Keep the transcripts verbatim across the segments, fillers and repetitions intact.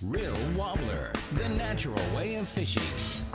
Real Wobbler, the natural way of fishing.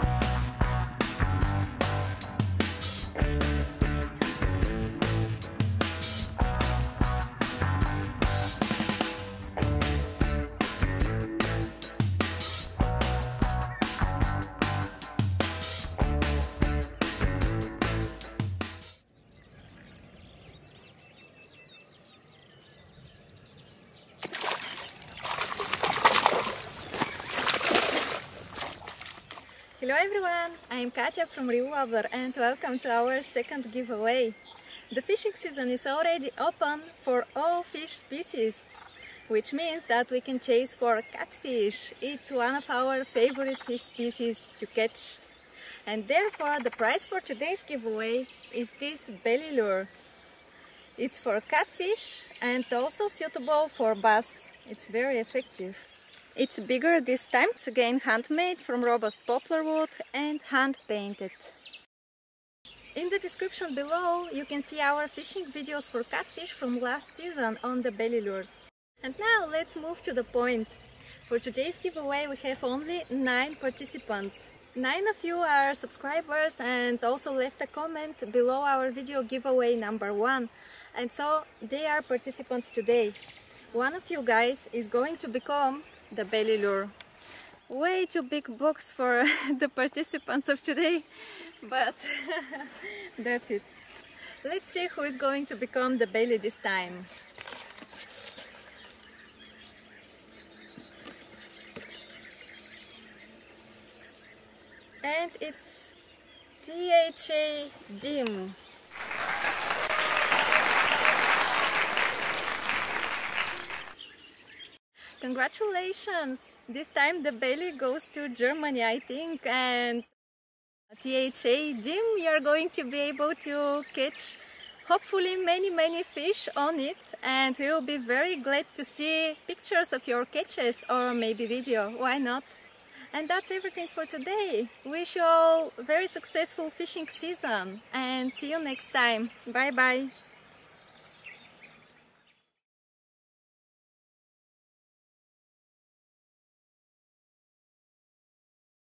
Hello everyone, I'm Katja from Real Wobbler and welcome to our second giveaway. The fishing season is already open for all fish species, which means that we can chase for catfish. It's one of our favorite fish species to catch. And therefore the prize for today's giveaway is this belly lure. It's for catfish and also suitable for bass. It's very effective. It's bigger this time, it's again handmade from robust poplar wood and hand painted. In the description below you can see our fishing videos for catfish from last season on the belly lures. And now let's move to the point. For today's giveaway we have only nine participants. Nine of you are subscribers and also left a comment below our video giveaway number one. And so they are participants today. One of you guys is going to become the belly lure. Way too big box for the participants of today, but that's it. Let's see who is going to become the belly this time. And it's T H A Dim. Congratulations! This time the belly goes to Germany, I think, and T H A Dim, you're going to be able to catch hopefully many many fish on it, and we will be very glad to see pictures of your catches or maybe video, why not? And that's everything for today. Wish you all a very successful fishing season and see you next time. Bye bye!